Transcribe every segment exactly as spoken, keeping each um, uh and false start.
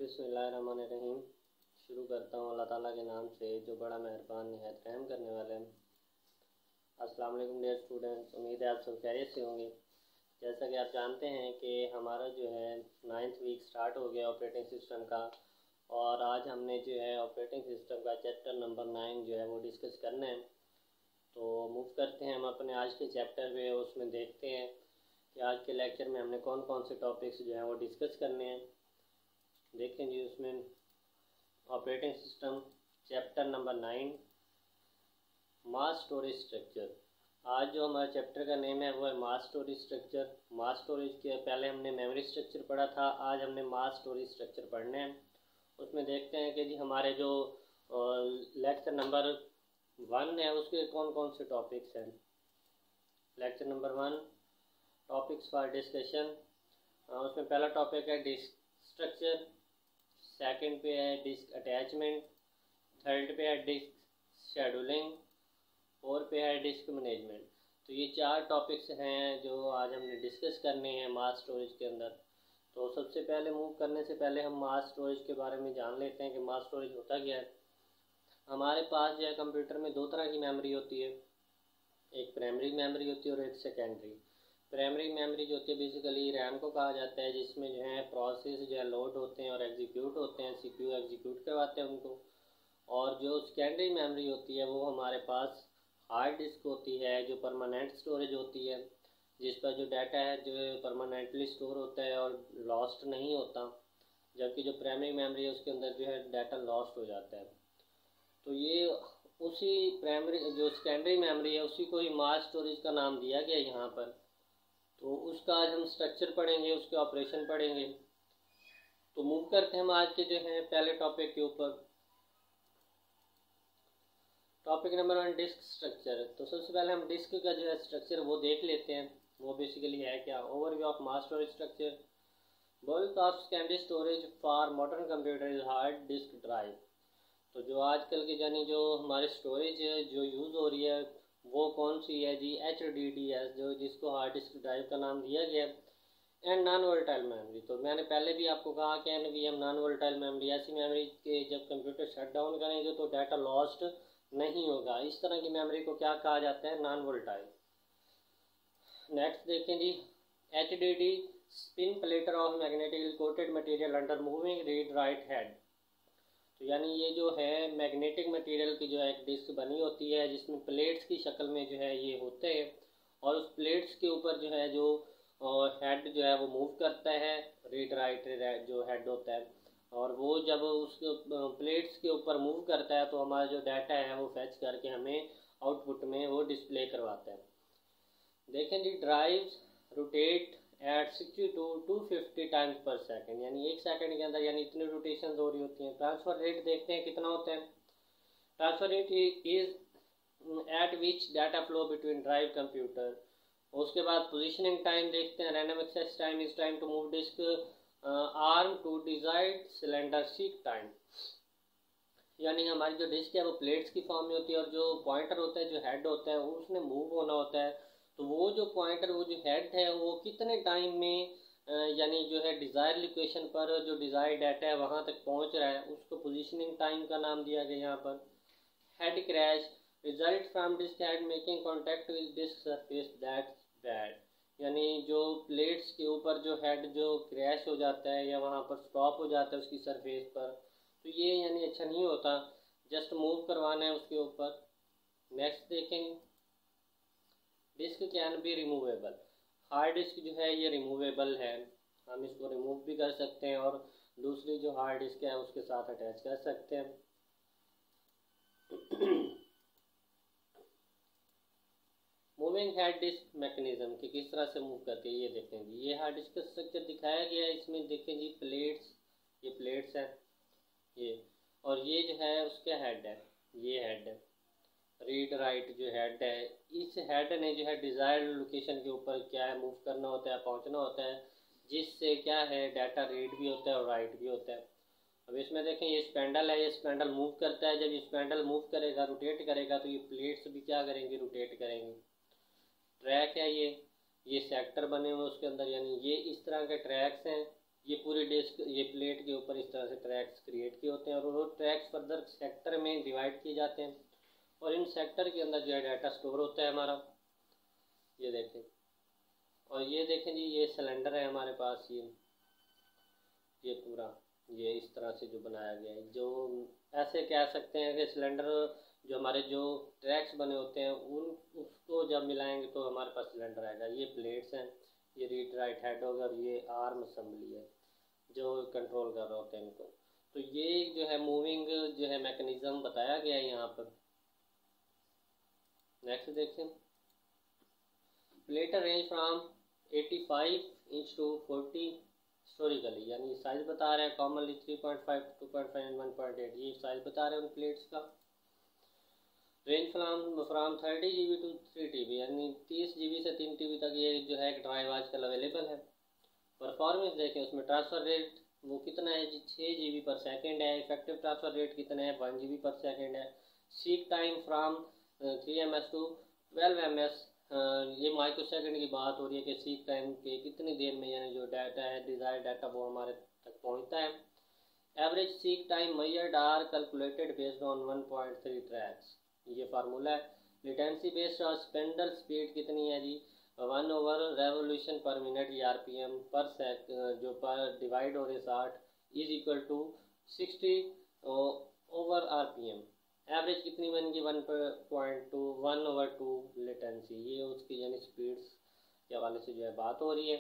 बिस्मिल्लाहिर्रहमानिर्रहीम। शुरू करता हूँ अल्लाह ताला के नाम से जो बड़ा मेहरबान निहायत रहम करने वाले हैं। अस्सलाम वालेकुम डियर स्टूडेंट्स, उम्मीद है आप सब खैरियत से होंगे। जैसा कि आप जानते हैं कि हमारा जो है नाइन्थ वीक स्टार्ट हो गया ऑपरेटिंग सिस्टम का, और आज हमने जो है ऑपरेटिंग सिस्टम का चैप्टर नंबर नाइन जो है वो डिस्कस करना है। तो मूव करते हैं हम अपने आज के चैप्टर पे, उसमें देखते हैं कि आज के लेक्चर में हमने कौन कौन से टॉपिक्स जो हैं वो डिस्कस करने हैं। देखें जी, उसमें operating system chapter number nine mass storage structure. आज जो हमारा चैप्टर का नेम है वो है mass storage structure. Mass storage के पहले हमने मेमोरी स्ट्रक्चर पढ़ा था, आज हमने मास स्टोरेज स्ट्रक्चर पढ़ने हैं। उसमें देखते हैं कि जी हमारे जो लेक्चर नंबर वन है उसके कौन कौन से टॉपिक्स हैं। Lecture number one topics for discussion, उसमें पहला टॉपिक है डिस्क स्ट्रक्चर, सेकंड पे है डिस्क अटैचमेंट, थर्ड पे है डिस्क शेड्यूलिंग, फोर्थ पे है डिस्क मैनेजमेंट। तो ये चार टॉपिक्स हैं जो आज हमने डिस्कस करने हैं मास स्टोरेज के अंदर। तो सबसे पहले मूव करने से पहले हम मास स्टोरेज के बारे में जान लेते हैं कि मास स्टोरेज होता क्या है। हमारे पास जो है कंप्यूटर में दो तरह की मेमोरी होती है, एक प्राइमरी मेमोरी होती है और एक सेकेंडरी। प्राइमरी मेमोरी जो होती है बेसिकली रैम को कहा जाता है, जिसमें जो है प्रोसेस जो है लोड होते हैं और एग्जीक्यूट होते हैं, सीपीयू एग्जीक्यूट करवाते हैं उनको। और जो सेकेंडरी मेमोरी होती है वो हमारे पास हार्ड डिस्क होती है, जो परमानेंट स्टोरेज होती है, जिस पर जो डाटा है जो परमानेंटली स्टोर होता है और लॉस्ट नहीं होता, जबकि जो प्राइमरी मेमोरी है उसके अंदर जो है डाटा लॉस्ट हो जाता है। तो ये उसी प्राइमरी जो सेकेंडरी मेमोरी है उसी को ही मास स्टोरेज का नाम दिया गया यहाँ पर। तो उसका आज हम स्ट्रक्चर पढ़ेंगे, उसके ऑपरेशन पढ़ेंगे। तो मूव करते हैं हम आज के जो है पहले टॉपिक के ऊपर। Topic number one disk structure. तो सबसे पहले हम डिस्क का जो है स्ट्रक्चर वो देख लेते हैं, वो बेसिकली है क्या। Overview of mass storage structure. Bulk of secondary storage for modern computer is hard disk drive. तो जो आजकल के यानी जो हमारे स्टोरेज जो यूज़ हो रही है वो कौन सी है जी, एच डी डी एस, जो जिसको हार्ड डिस्क ड्राइव का नाम दिया गया। And non volatile memory. तो मैंने पहले भी आपको कहा कि N V M non volatile memory, ऐसी मेमोरी के जब कंप्यूटर शट डाउन करेंगे तो डाटा लॉस्ट नहीं होगा। इस तरह की मेमोरी को क्या कहा जाता है, नॉन वोलेटाइल। नेक्स्ट देखें जी, H D D spin platter of magnetically coated material under moving read write head. तो यानी ये जो है मैग्नेटिक मटेरियल की जो है एक डिस्क बनी होती है जिसमें प्लेट्स की शक्ल में जो है ये होते हैं, और उस प्लेट्स के ऊपर जो है जो हेड जो है वो मूव करता है, रीड राइट जो हेड होता है, और वो जब उस प्लेट्स के ऊपर मूव करता है तो हमारा जो डाटा है वो फैच करके हमें आउटपुट में वो डिस्प्ले करवाता है। देखें जी, drives rotate at sixty to two fifty times per second, यानी एक सेकंड के अंदर यानी इतनी रोटेशन हो रही होती हैं। ट्रांसफ़र रेट देखते हैं कितना होता है। Transfer rate is at which data flow between drive computer. उसके बाद पोजीशनिंग टाइम देखते हैं। Random access time is time to move disk arm to desired cylinder seek time. यानी हमारी जो डिस्क है वो प्लेट्स की फॉर्म में होती है और जो पॉइंटर होता है, जो हेड होता है, उसने मूव होना होता है। तो वो जो पॉइंटर, वो जो हेड है वो कितने टाइम में यानी जो है डिज़ायर लोकेशन पर जो डिज़ायर डाटा है वहाँ तक पहुँच रहा है, उसको पोजीशनिंग टाइम का नाम दिया गया यहाँ पर। Head crash result from disk head making contact with disk surface that's bad. यानी जो प्लेट्स के ऊपर जो हेड जो क्रैश हो जाता है या वहाँ पर स्टॉप हो जाता है उसकी सरफेस पर, तो ये यानी अच्छा नहीं होता, जस्ट मूव करवाना है उसके ऊपर। नेक्स्ट देखेंगे, disk can be removable. Hard disk जो है ये रिमूवेबल है, हम इसको रिमूव भी कर सकते हैं और दूसरी जो हार्ड डिस्क है उसके साथ अटैच कर सकते हैं। मूविंग हार्ड डिस्क मैकेनिज्म कि किस तरह से मूव करती है ये देखें जी। ये हार्ड डिस्क का स्ट्रक्चर दिखाया गया है, इसमें देखें जी प्लेट्स, ये प्लेट्स हैं ये, और ये जो है उसका हेड है, ये हेड है, रीड राइट जो हेड है। इस हेड ने जो है डिज़ायर्ड लोकेशन के ऊपर क्या है मूव करना होता है, पहुंचना होता है, जिससे क्या है डाटा रीड भी होता है और राइट भी होता है। अब इसमें देखें ये स्पेंडल है, ये स्पेंडल मूव करता है। जब ये स्पेंडल मूव करेगा, रोटेट करेगा, तो ये प्लेट्स भी क्या करेंगी, रोटेट करेंगी। ट्रैक है ये ये सेक्टर बने हुए उसके अंदर, यानी ये इस तरह के ट्रैक्स हैं, ये पूरी डिस्क ये प्लेट के ऊपर इस तरह से ट्रैक्स क्रिएट किए होते हैं और वो ट्रैक्स फर्दर सेक्टर में डिवाइड किए जाते हैं और इन सेक्टर के अंदर जो है डाटा स्टोर होता है हमारा। ये देखें, और ये देखें जी, ये सिलेंडर है हमारे पास, ये ये पूरा ये इस तरह से जो बनाया गया है, जो ऐसे कह सकते हैं कि सिलेंडर जो हमारे जो ट्रैक्स बने होते हैं उन उसको जब मिलाएंगे तो हमारे पास सिलेंडर आएगा। ये प्लेट्स हैं, ये रीड राइट हेड होगा और ये आर्म असेंबली है जो कंट्रोल कर रहे होते हैं इनको। तो ये जो है मूविंग जो है मैकेनिज्म बताया गया है यहाँ पर। नेक्स्ट देखें, प्लेट रेंज फ्रॉम पचासी इंच टू चालीस हिस्टोरिकली, यानी साइज बता रहे हैं commonly three point five, two point five and one point eight, ये साइज बता रहे हैं उन प्लेट्स का। Range from from thirty G B to three T B, यानी तीस जी बी से तीन टी बी तक ये जो है ड्राइव आजकल अवेलेबल है। परफॉर्मेंस देखें, उसमें ट्रांसफ़र रेट वो कितना है जी, छः जी बी पर सेकेंड है। इफेक्टिव ट्रांसफ़र रेट कितना है, one G B per second है। Seek time from three M S to twelve M S, ये माइक्रो सेकेंड की बात हो रही है कि सीक टाइम के कितनी देर में यानी जो डाटा है डिज़ायर डाटा वो हमारे तक पहुंचता है। Average seek time measured or calculated based on one point three tracks, ये फार्मूला है। लेटेंसी बेस्ड और स्पेंडल स्पीड कितनी है जी, one over revolution per minute या R P M per sec जो पर डिवाइड हो रहे साठ is equal to sixty over R P M. Average कितनी बनेगी, one point two one over two latency, ये उसकी यानी स्पीड्स के हवाले से जो है बात हो रही है।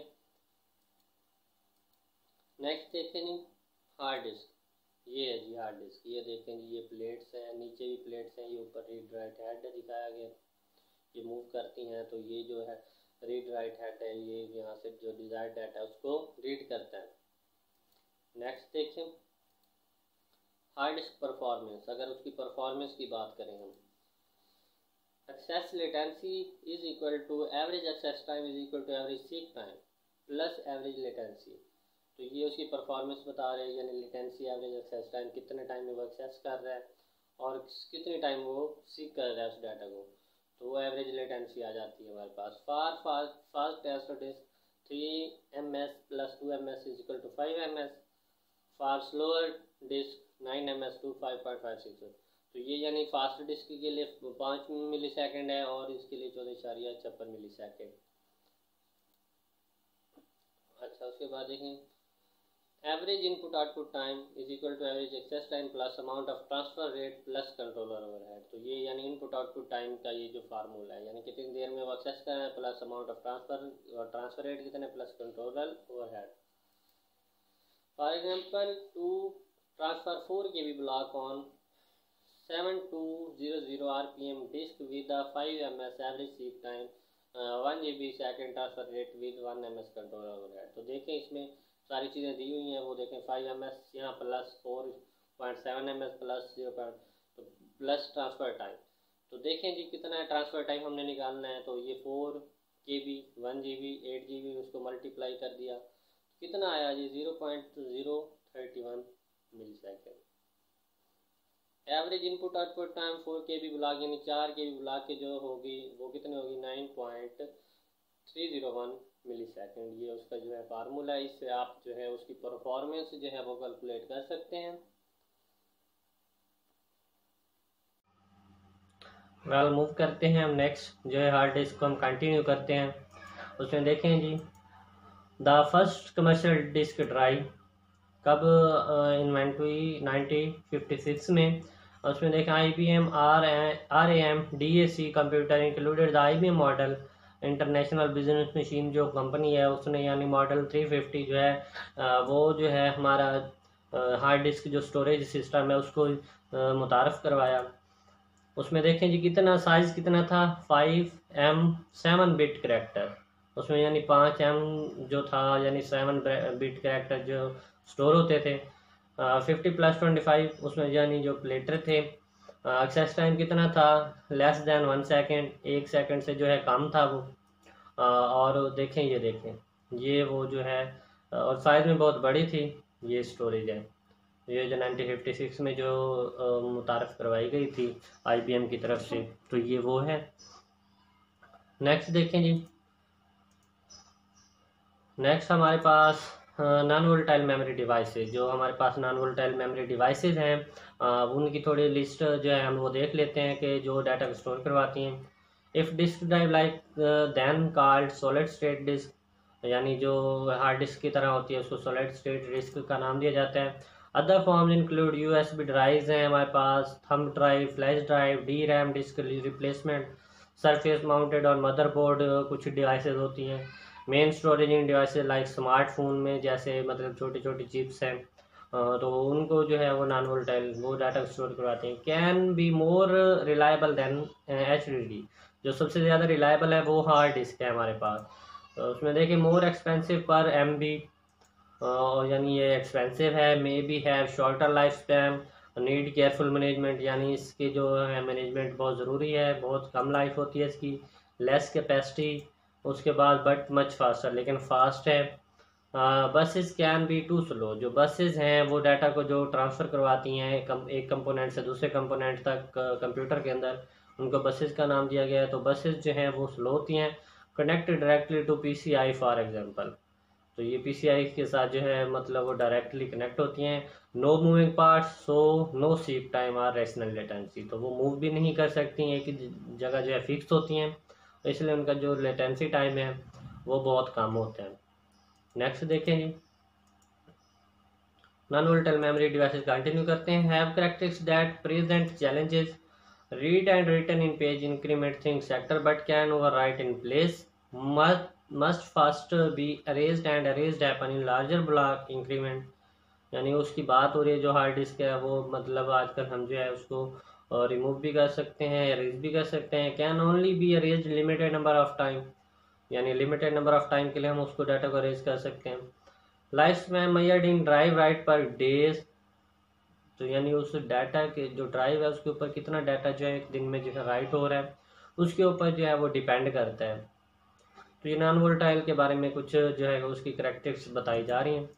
नेक्स्ट देखें जी, हार्ड डिस्क, ये है जी हार्ड डिस्क। ये देखें जी, ये प्लेट्स हैं, नीचे भी प्लेट्स हैं, ये ऊपर रीड राइट हेड दिखाया गया, ये मूव करती हैं तो ये जो है रीड राइट हेड है, ये यहाँ से जो डिजायर्ड डाटा है उसको रीड करता है। नेक्स्ट देखें, हार्ड डिस्क परफॉर्मेंस, अगर उसकी परफॉर्मेंस की बात करें हम, access latency is equal to average access time is equal to average seek time plus average latency. तो ये उसकी परफॉर्मेंस बता रहे हैं, यानी लेटेंसी एवरेज एक्सेस टाइम कितने टाइम में वो एक्सेस कर रहा है और कितने टाइम वो सीक कर रहा है उस डाटा को, तो वो एवरेज लेटेंसी आ जाती है हमारे पास। For fast fast test disk three M S plus two M S is equal to five M S, for slower disk nine M S to five point five six. तो ये यानी fast disc के लिए पाँच मिली second है और इसके लिए चौदह इशारिया छप्पन मिली सेकेंड। अच्छा, उसके बाद देखें, average input output time is equal to average access time plus amount of transfer rate plus controller overhead. तो ये यानी इनपुट आउटपुट टाइम का ये जो फार्मूला है, यानी कितनी देर में वो एक्सेस कर रहा है प्लस अमाउंट ऑफ ट्रांसफर और ट्रांसफर रेट कितने plus controller overhead. For example, to transfer four K B block on seven two zero zero R P M disk with the five M S average seek time one G B second transfer rate with one M S controller overhead. तो देखें इसमें सारी चीज़ें दी हुई हैं, वो देखें five M S यहाँ plus four point seven M S plus zero point two plus transfer time. तो देखें जी कितना है ट्रांसफ़र टाइम हमने निकालना है, तो ये four K B one G B eight G B उसको मल्टीप्लाई कर दिया, कितना आया जी zero point zero thirty one millisecond. Average input output time four K B block यानी चार के बी ब्लॉक के जो होगी वो कितनी होगी, nine point three zero one millisecond. ये उसका जो है फार्मूला है, इससे आप जो है उसकी परफॉर्मेंस जो है वो कैलकुलेट कर सकते हैं। वेल मूव करते हैं हम नेक्स्ट जो है हार्ड डिस्क को हम कंटिन्यू करते हैं। उसमें देखें जी, the first commercial disk drive कब इन्वेंट हुई, नाइनटीन फिफ्टी सिक्स में। उसमें देखें I B M R R A M D A C computer included the I B M model international business machine जो कंपनी है उसने यानी मॉडल थ्री फिफ्टी जो है वो जो है हमारा हार्ड डिस्क जो स्टोरेज सिस्टम है उसको मुतारफ़ करवाया। उसमें देखें जी कितना साइज़ कितना था, five M seven bit character, उसमें यानी पाँच एम जो था यानी सेवन बिट करेक्टर जो स्टोर होते थे। फिफ्टी प्लस ट्वेंटी फाइव उसमें यानी जो प्लेटर थे। एक्सेस टाइम कितना था, लेस देन वन सेकेंड, एक सेकेंड से जो है कम था वो। आ, और देखें ये देखें ये वो जो है और साइज़ में बहुत बड़ी थी ये स्टोरेज है, ये जो नाइनटीन फिफ्टी सिक्स में जो मुतारफ़ करवाई गई थी आई बी एम की तरफ से, तो ये वो है। नेक्स्ट देखें जी, नेक्स्ट हमारे पास नॉन वोलेटाइल मेमोरी डिवाइसेज, जो हमारे पास नॉन वोलेटाइल मेमोरी डिवाइसेज हैं आ, उनकी थोड़ी लिस्ट जो है हम वो देख लेते हैं कि जो डाटा को स्टोर करवाती हैं। If disk drive like then called solid state disk, यानी जो हार्ड डिस्क की तरह होती है उसको सॉलिड स्टेट डिस्क का नाम दिया जाता है। Other forms include USB drives हैं हमारे पास, thumb drive, flash drive, D RAM disk replacement, surface mounted और मदरबोर्ड कुछ डिवाइसेज होती हैं। मेन स्टोरेजिंग डिवाइसेज लाइक स्मार्टफोन में जैसे मतलब छोटी छोटी चिप्स हैं, तो उनको जो है वो नॉन वोलेटाइल वो डाटा स्टोर करवाते हैं। Can be more reliable than H D D, जो सबसे ज़्यादा रिलायबल है वो हार्ड डिस्क है हमारे पास। तो उसमें देखिए more expensive per M B, यानी ये एक्सपेंसिव है, may be have shorter life span, need careful management, यानी इसकी जो है मैनेजमेंट बहुत ज़रूरी है, बहुत कम लाइफ होती है इसकी। लेस कैपेसिटी, उसके बाद बट मच फास्टर, लेकिन फास्ट है। Buses can be too slow, जो बसेस हैं वो डाटा को जो ट्रांसफ़र करवाती हैं कम, एक कंपोनेंट से दूसरे कंपोनेंट तक कंप्यूटर के अंदर, उनको बसेस का नाम दिया गया है। तो बसेस जो हैं वो स्लो होती हैं। Connect directly to PCI for example, तो ये पीसीआई के साथ जो है मतलब वो डायरेक्टली कनेक्ट होती हैं। No moving parts, so no seek time or rational latency, तो वो मूव भी नहीं कर सकती, एक ही जगह जो है फिक्स होती हैं, इसलिए उनका जो लेटेंसी टाइम है वो बहुत कम होता है। नेक्स्ट देखें जी, non volatile memory devices continue करते हैं। Have characteristics that present challenges, read and written in page increment thing sector but can overwrite in place, must must first be erased and erased happen in larger block increment, यानी उसकी बात हो रही है जो hard disk है वो मतलब आजकल हम जो है उसको रिमूव भी कर सकते हैं, अरेज भी कर सकते हैं। Can only be erased limited number of time, यानी लिमिटेड नंबर ऑफ टाइम के लिए हम उसको डाटा को अरेज कर सकते हैं। Life span measured in drive write per days, तो यानी उस डाटा के जो ड्राइव है उसके ऊपर कितना डाटा जो है एक दिन में जो है राइट हो रहा है उसके ऊपर जो है वो डिपेंड करता है। तो ये नॉन वोलेटाइल के बारे में कुछ जो है उसकी करैक्टरिस्टिक्स बताई जा रही हैं।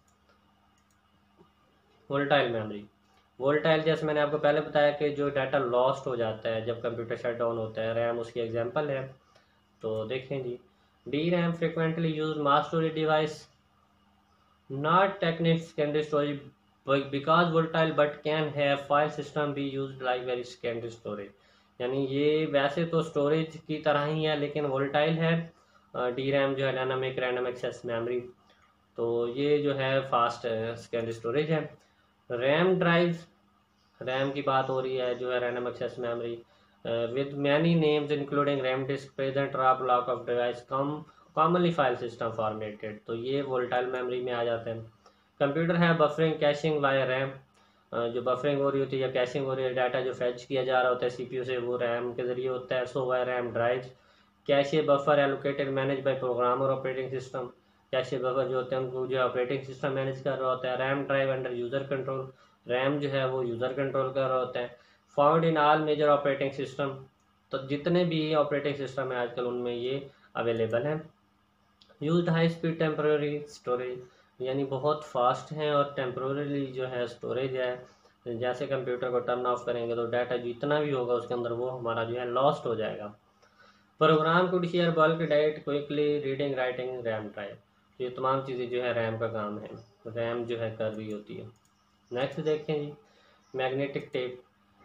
वोलेटाइल मेमोरी, वोलेटाइल जैसे मैंने आपको पहले बताया कि जो डाटा लॉस्ट हो जाता है जब कंप्यूटर शट डाउन होता है, रैम उसकी एग्जांपल है। तो देखें जी, D RAM frequently use mass storage device, not technique secondary storage because volatile but can have file system be use like very secondary storage, यानी ये वैसे तो स्टोरेज की तरह ही है लेकिन वोलेटाइल है। डी रैम जो है डायनामिक रैंडम एक्सेस मेमोरी, तो ये जो है फास्ट सेकेंडरी स्टोरेज है। रैम ड्राइव, रैम की बात हो रही है जो है random access memory with many names including RAM disk present raw block of device come commonly file system formatted, तो ये वोलेटाइल मेमोरी में आ जाते हैं। कंप्यूटर है बफरिंग कैशिंग वाया रैम, जो बफरिंग हो रही होती है या कैशिंग हो रही है, डाटा जो फैच किया जा रहा होता है सीपीयू से वो रैम के जरिए होता है। So via RAM drives, cache buffer allocated manage by program और ऑपरेटिंग सिस्टम, कैशे बफर जो होते हैं उनको जो ऑपरेटिंग सिस्टम मैनेज कर रहा होता है। RAM drive under user control, RAM जो है वो यूज़र कंट्रोल कर रहा होता है। Found in all major operating system, तो जितने भी ऑपरेटिंग सिस्टम है आजकल उनमें ये अवेलेबल हैं। Used high speed temporary storage, यानी बहुत फास्ट हैं और टेम्प्रेरली जो है स्टोरेज है, जैसे कंप्यूटर को टर्न ऑफ करेंगे तो डाटा जितना भी होगा उसके अंदर वो हमारा जो है लॉस्ट हो जाएगा। Program could share bulk data quickly reading writing RAM drive, ये तमाम चीज़ें जो है रैम का काम है, रैम जो है कर रही होती है। नेक्स्ट देखें जी, मैग्नेटिक टेप,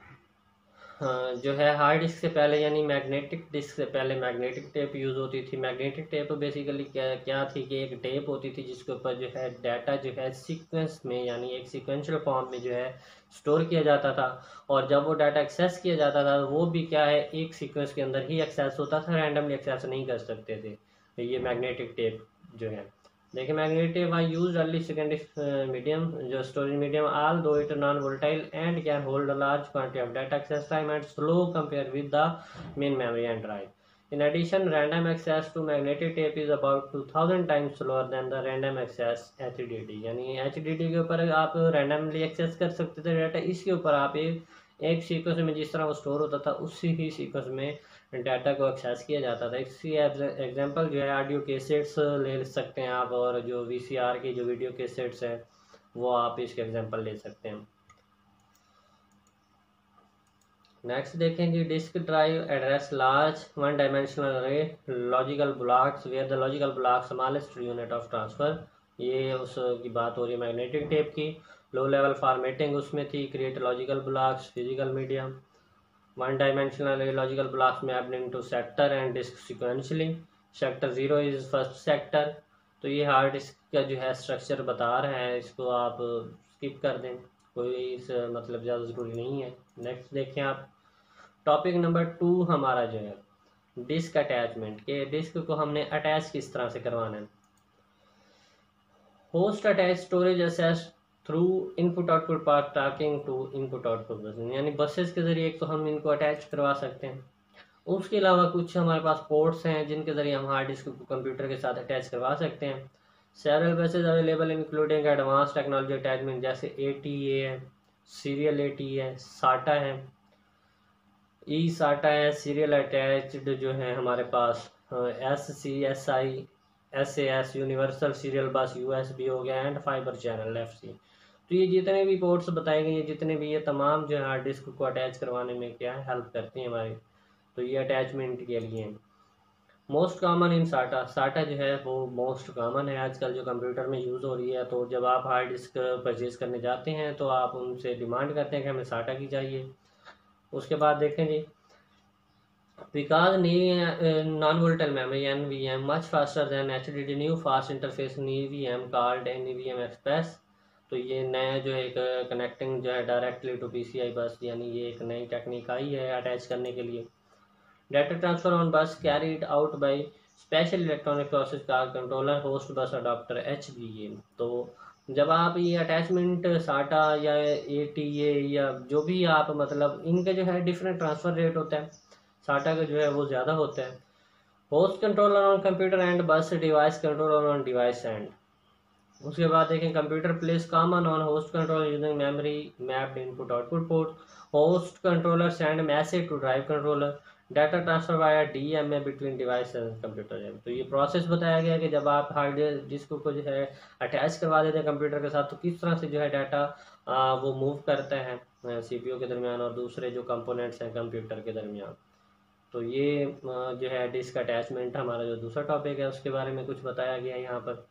जो है हार्ड डिस्क से पहले यानी मैग्नेटिक डिस्क से पहले मैग्नेटिक टेप यूज़ होती थी। मैग्नेटिक टेप बेसिकली क्या क्या थी कि एक टेप होती थी जिसके ऊपर जो है डाटा जो है सीक्वेंस में यानी एक सीक्वेंशियल फॉर्म में जो है स्टोर किया जाता था, और जब वो डाटा एक्सेस किया जाता था वो भी क्या है एक सीक्वेंस के अंदर ही एक्सेस होता था, रैंडमली एक्सेस नहीं कर सकते थे। तो ये मैग्नेटिक टेप जो है, देखिए magnetic I use early secondary medium जो storage medium although it non volatile and can hold a large quantity of data access time and slow compare with the main memory and drive. In addition random access to magnetic tape is about two thousand times slower than the random access H D D, यानी H D D के ऊपर आप randomly access कर सकते थे data, इसके ऊपर आप एक एक सीक्वेंस में जिस तरह वो स्टोर होता था उसी ही सीक्वेंस में डाटा को एक्सेस किया जाता था। इसकी एग्जांपल जो है ऑडियो कैसेट्स ले सकते हैं आप, और जो वीसीआर की जो वीडियो कैसेट्स हैं वो आप इसके एग्जांपल ले सकते हैं। नेक्स्ट देखें जी, disk drive address large one dimensional array logical blocks where the logical block smallest unit of transfer, ये उसकी बात हो रही है मैग्नेटिक टेप की। लो लेवल फॉर्मेटिंग उसमें थी, create logical blocks, physical medium, one dimensional logical blocks mapped into sector and disk sequentially. Sector zero is first sector. तो ये हार्ड डिस्क का जो है स्ट्रक्चर बता रहा है, इसको आप स्किप कर दें, कोई इस मतलब ज़्यादा ज़रूरी नहीं है। नेक्स्ट देखें आप, टॉपिक नंबर टू हमारा जो है डिस्क अटैचमेंट के, डिस्क को हमने अटैच किस तरह से करवाना है। Host attach storage access through input output part talking to input output bus, यानी बसेस के जरिए एक तो हम इनको अटैच करवा सकते हैं। उसके अलावा कुछ हमारे पास पोर्ट्स हैं जिनके जरिए हम हार्ड डिस्क को कंप्यूटर के साथ अटैच करवा सकते हैं। Several buses available including advance technology attachment जैसे ए टी ए है, सीरियल ए टी है, साटा है, ई साटा है, सीरियल अटैच्ड जो है हमारे पास S C S I S A S universal serial bus U S B हो गया, and fibre channel F C. तो ये जितने भी पोर्ट्स बताए गए, जितने भी ये तमाम जो है हार्ड डिस्क को अटैच करवाने में क्या है हेल्प करती हैं हमारी। तो ये अटैचमेंट के लिए मोस्ट कॉमन इन साटा, साटा जो है वो मोस्ट कॉमन है आजकल जो कंप्यूटर में यूज़ हो रही है। तो जब आप हार्ड डिस्क परचेज करने जाते हैं तो आप उनसे डिमांड करते हैं कि हमें साटा की चाहिए। उसके बाद देखें जी, because non volatile memory N V M much faster than H D D new fast interface N V M called N V M express. तो ये नया जो है एक कनेक्टिंग जो है directly to P C I bus, यानी ये एक नई टेक्निक आई है अटैच करने के लिए। Data transfer on bus carried out by special electronic processor controller host bus adapter H B A. तो जब आप ये अटैचमेंट साटा या ए टी ए या जो भी आप मतलब इनका जो है डिफरेंट ट्रांसफ़र रेट होता है, साटा का जो है वो ज़्यादा होता है। Host controller on computer and bus device controller on device end. उसके बाद देखें, computer place common on host controller using memory mapped input output port. Host controller send message to drive controller. Data transfer via D M A between device and computer. तो ये process बताया गया कि जब आप हार्ड डिस्क को जो है अटैच करवा देते हैं कंप्यूटर के साथ, तो किस तरह से जो है डाटा वो मूव करता है सीपीयू के दरमियान और दूसरे जो कंपोनेंट्स हैं कंप्यूटर के दरमियान। तो ये जो है डिस्क अटैचमेंट हमारा जो दूसरा टॉपिक है उसके बारे में कुछ बताया गया है यहाँ पर।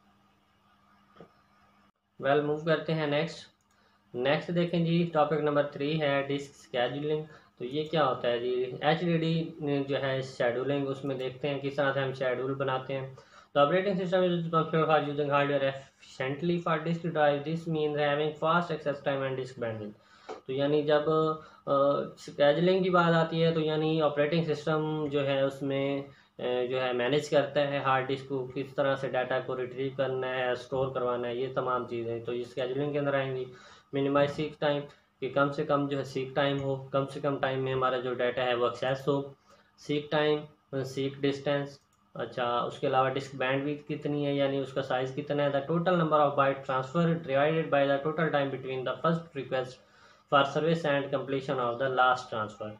वेल well, मूव करते हैं नेक्स्ट। नेक्स्ट देखें जी, टॉपिक नंबर थ्री है डिस्क स्केड्यूलिंग। तो ये क्या होता है जी, एच डी डी जो है शेड्यूलिंग, उसमें देखते हैं किस तरह से हम शेड्यूल बनाते हैं। The operating system is responsible for using hardware efficiently for disk drive. This means having fast access time and disk bandwidth. तो यानी जब स्केड्यूलिंग की बात आती है तो यानी ऑपरेटिंग सिस्टम जो है उसमें जो है मैनेज करता है हार्ड डिस्क को, किस तरह से डाटा को रिट्रीव करना है, स्टोर करवाना है, ये तमाम चीज़ें तो ये स्केड्यूलिंग के अंदर आएंगी। मिनिमाइज सीक टाइम, कि कम से कम जो है सीक टाइम हो, कम से कम टाइम में हमारा जो डाटा है वो एक्सेस हो। सीक टाइम, सीक डिस्टेंस, अच्छा उसके अलावा डिस्क बैंडविड्थ कितनी है, यानी उसका साइज़ कितना है। The total number of byte transfer divided by the total time between the first request for service and completion of the last transfer.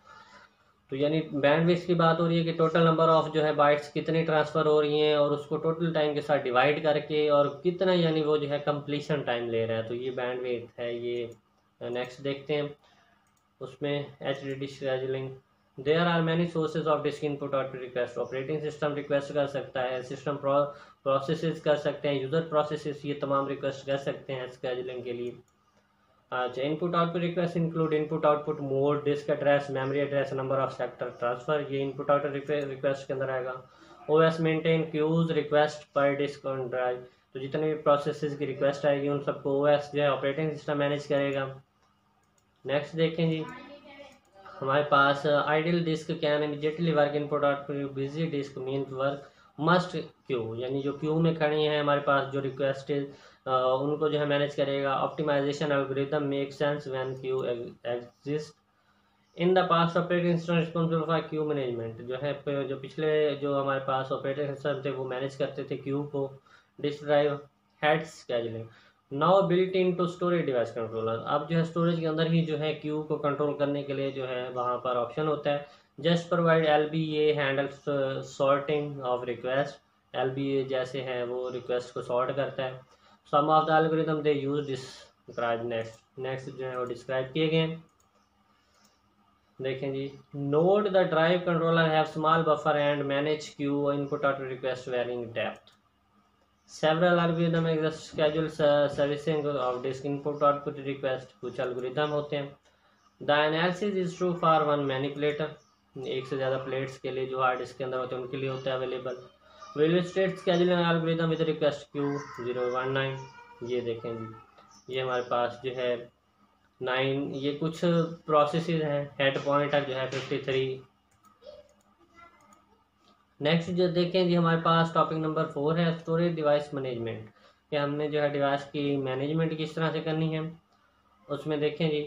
तो यानी बैंडविड्थ की बात हो रही है कि टोटल नंबर ऑफ जो है बाइट्स कितनी ट्रांसफ़र हो रही हैं और उसको टोटल टाइम के साथ डिवाइड करके और कितना यानी वो जो है कंप्लीशन टाइम ले रहा है, तो ये बैंडविड्थ है ये। नेक्स्ट देखते हैं उसमें H D D scheduling. There are many sources of disk input output request. Operating system request कर सकता है, सिस्टम प्रोसेसेस कर सकते हैं, यूज़र प्रोसेसेस, ये तमाम रिक्वेस्ट कर सकते हैं शेड्यूलिंग के लिए। अच्छा, input output request include input output mode, disk address, memory address, number of sector transfer, ये इनपुट आउटपुट रिक्वेस्ट के अंदर आएगा। OS maintain queues request per disk on drive. तो जितने भी प्रोसेसेस की रिक्वेस्ट आएगी उन सबको ओएस जो है ऑपरेटिंग सिस्टम मैनेज करेगा। नेक्स्ट देखें जी, हमारे पास ideal disk can immediately work input output. Busy disk mean work must queue, यानी जो क्यू में खड़ी हैं हमारे पास जो रिक्वेस्ट Uh, उनको जो है मैनेज करेगा। Optimization algorithm make sense when queue exist. In the past operating system responsible for queue management, जो है जो पिछले जो हमारे पास ऑपरेटिंग सिस्टम थे वो मैनेज करते थे क्यू को। Disk drive head scheduling now built in to storage device controller. अब जो है स्टोरेज के अंदर ही जो है क्यू को कंट्रोल करने के लिए जो है वहाँ पर ऑप्शन होता है। Just provide L B A handle sorting of request. L B A जैसे है वो रिक्वेस्ट को सॉर्ट करता है। Some of the algorithm they use describe next. Next जो है वो डिस्क्राइब किए गए। देखें जी, note the drive controller have small buffer and manage queue input output request varying depth. Several algorithm is the schedule servicing of disk input output request, कुछ algorithm होते हैं. The analysis is true for one manipulator, एक से ज़्यादा plates के लिए जो hard disk के अंदर होते हैं उनके लिए होता है available. will state scheduling algorithm with request queue zero one nine. ये देखें जी, ये हमारे पास जो है नाइन, ये कुछ प्रोसेसेस हैं. हेड पॉइंटर जो है फिफ्टी थ्री. नेक्स्ट जो देखें जी, हमारे पास टॉपिक नंबर फोर है स्टोरेज डिवाइस मैनेजमेंट, कि हमने जो है डिवाइस की मैनेजमेंट किस तरह से करनी है. उसमें देखें जी,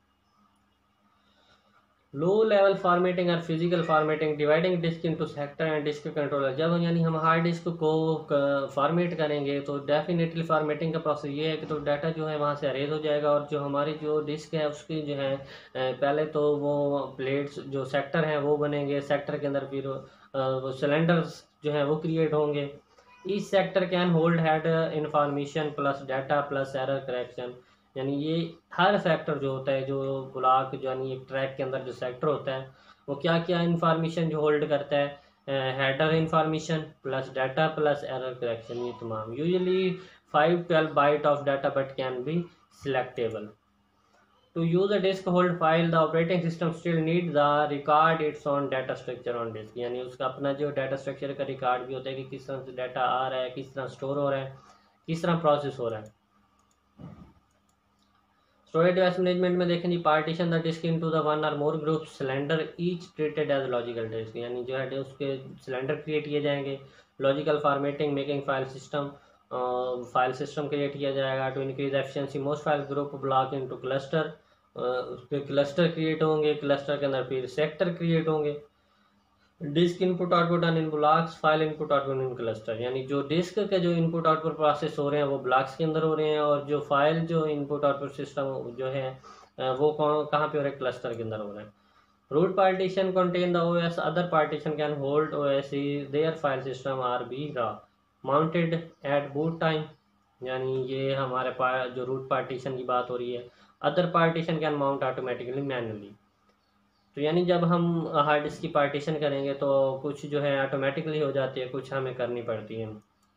लो लेवल फॉर्मेटिंग और physical formatting, dividing disk into sector and disk controller. जब यानी हम हार्ड डिस्क को फॉर्मेट करेंगे तो डेफिनेटली फॉर्मेटिंग का प्रोसेस ये है कि तो डाटा जो है वहाँ से अरेज हो जाएगा, और जो हमारी जो डिस्क है उसकी जो है पहले तो वो प्लेट्स जो सेक्टर हैं वो बनेंगे. सेक्टर के अंदर फिर वो सिलेंडर्स जो है वो क्रिएट होंगे. Each sector can hold head information plus data plus error correction. यानी ये हर सेक्टर जो होता है, जो ब्लॉक जो यानी एक ट्रैक के अंदर जो सेक्टर होता है वो क्या क्या इंफॉर्मेशन जो होल्ड करता है, header information plus data plus error correction, ये तमाम. Usually five twelve byte of data but can be selectable. To use a disk hold file, the operating system still needs the record its own data structure on disk. यानी उसका अपना जो data structure का record भी होता है कि किस तरह से डाटा आ रहा है, किस तरह स्टोर हो रहा है, किस तरह प्रोसेस हो रहा है. स्टोरेज डिवाइस मैनेजमेंट में देखें जी, partition the disk into the one or more group cylinder each treated as logical disk. यानी जो है उसके सिलेंडर क्रिएट किए जाएंगे. Logical formatting making file system, file system create किया जाएगा. To increase efficiency most file group block into cluster, उसके cluster create होंगे. क्लस्टर के अंदर फिर सेक्टर क्रिएट होंगे. Disk input output on in blocks, file input output in cluster. यानी जो डिस्क के जो इनपुट आउटपुट प्रोसेस हो रहे हैं वो ब्लॉक्स के अंदर हो रहे हैं, और जो फाइल जो इनपुट आउटपुट सिस्टम जो है वो कहाँ पे हो रहे हैं, क्लस्टर के अंदर हो रहे हैं. Root partition contain the OS, other partition can hold OS their file system are be raw mounted at boot time. यानी ये हमारे पास जो रूट पार्टीशन की बात हो रही है. Other partition can mount automatically manually. तो यानी जब हम हार्ड डिस्क की पार्टीशन करेंगे तो कुछ जो है ऑटोमेटिकली हो जाती है, कुछ हमें करनी पड़ती है.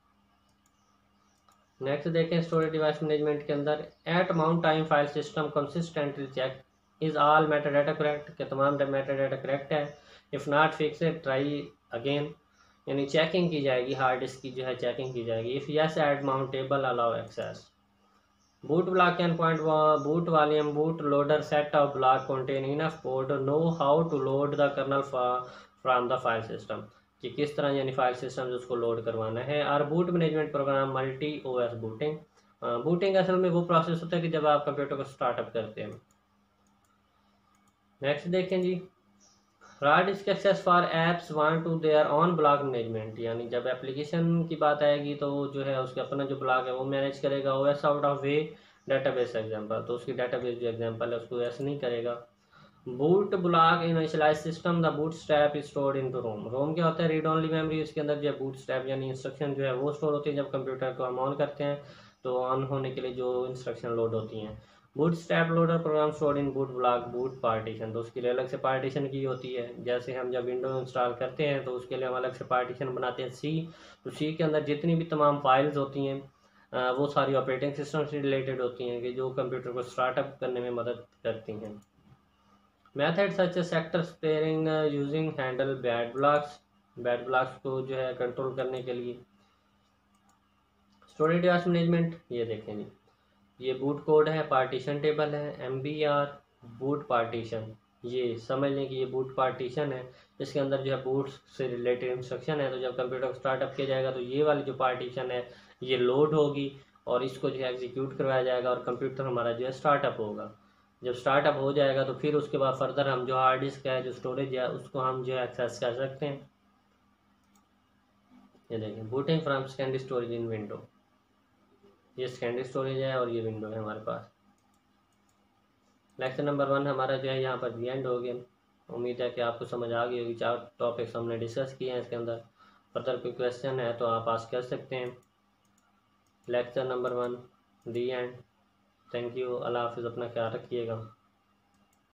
नेक्स्ट देखें स्टोरेज डिवाइस मैनेजमेंट के अंदर, at mount time file system consistently check is all metadata correct, के तमाम मेटाडाटा करेक्ट है. If not fix it try again. यानी चेकिंग की जाएगी, हार्ड डिस्क की जो है चेकिंग की जाएगी. If yes add mount table allow access. Boot block can point boot volume boot loader set of block contain enough code to know how to load the kernel from the file system, कि किस तरह यानी file system जो उसको load करवाना है. और boot management program multi OS booting. Booting असल में वो प्रोसेस होता है कि जब आप कंप्यूटर को स्टार्टअप करते हैं. नेक्स्ट देखें जी, hard disk access for apps want to their own block management. यानी जब एप्लीकेशन की बात आएगी तो जो है उसके अपना जो ब्लॉक है वो मैनेज करेगा. OS out of way database example, तो उसकी डाटाबेस जो एग्जांपल है उसको ओएस नहीं करेगा. Boot block initialize system the boot strap is stored into ROM. ROM क्या होता है, रीड ओनली मेमोरी. उसके अंदर जो है बूट स्ट्रैप यानी इंस्ट्रक्शन जो है वो स्टोर होती है. जब कंप्यूटर को हम ऑन करते हैं तो ऑन होने के लिए जो इंस्ट्रक्शन लोड होती हैं. Boot strap loader program stored in boot block boot partition, तो उसके लिए अलग से पार्टीशन की होती है. जैसे हम जब विंडो इंस्टॉल करते हैं तो उसके लिए हम अलग से पार्टीशन बनाते हैं सी. तो सी के अंदर जितनी भी तमाम फाइल्स होती हैं वो सारी ऑपरेटिंग सिस्टम से रिलेटेड होती हैं कि जो कंप्यूटर को स्टार्टअप करने में मदद करती हैं. Method such sector sparing using handle bad blocks, bad blocks को जो है कंट्रोल करने के लिए. स्टोरेज डिवाइस मैनेजमेंट, ये देखें जी, ये बूट कोड है, पार्टीशन टेबल है, M B R boot partition. ये समझ लें कि ये बूट पार्टीशन है. इसके अंदर जो है बूट से रिलेटेड इंस्ट्रक्शन है. तो जब कंप्यूटर को स्टार्टअप किया जाएगा तो ये वाली जो पार्टीशन है ये लोड होगी और इसको जो है एग्जीक्यूट करवाया जाएगा और कंप्यूटर हमारा जो है स्टार्टअप होगा. जब स्टार्टअप हो जाएगा तो फिर उसके बाद फर्दर हम जो हार्ड डिस्क है, जो स्टोरेज है, उसको हम जो है एक्सेस कर सकते हैं. ये देखें, booting from secondary storage in window. ये सेकेंडरी स्टोरेज है और ये विंडो है हमारे पास. लेक्चर नंबर वन हमारा जो है यहाँ पर दी एंड हो गया. उम्मीद है कि आपको समझ आ गई होगी. चार टॉपिक्स हमने डिस्कस किए हैं इसके अंदर. फर्दर कोई क्वेश्चन है तो आप आस्क कर सकते हैं. Lecture number one the end. Thank you. अल्लाह हाफिज़. अपना ख्याल रखिएगा.